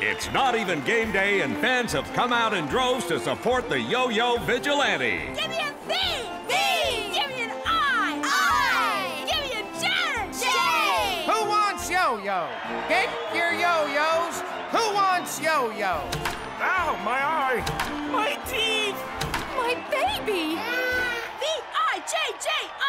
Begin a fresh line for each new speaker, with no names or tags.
It's not even game day, and fans have come out in droves to support the Yo-Yo Vigilante.
Give me a V! V! Give me an I! I! Give me a J! J!
Who wants yo-yo? Get your yo-yos. Who wants yo-yo?
Ow, my eye! My teeth!
My baby! V-I-J-J!